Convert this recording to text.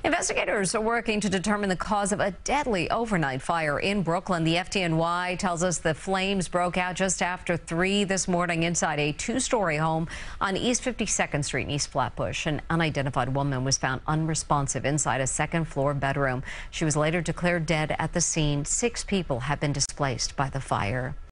Investigators are working to determine the cause of a deadly overnight fire in Brooklyn. The FDNY tells us the flames broke out just after 3 this morning inside a two-story home on East 52nd Street in East Flatbush. An unidentified woman was found unresponsive inside a second-floor bedroom. She was later declared dead at the scene. 6 people have been displaced by the fire.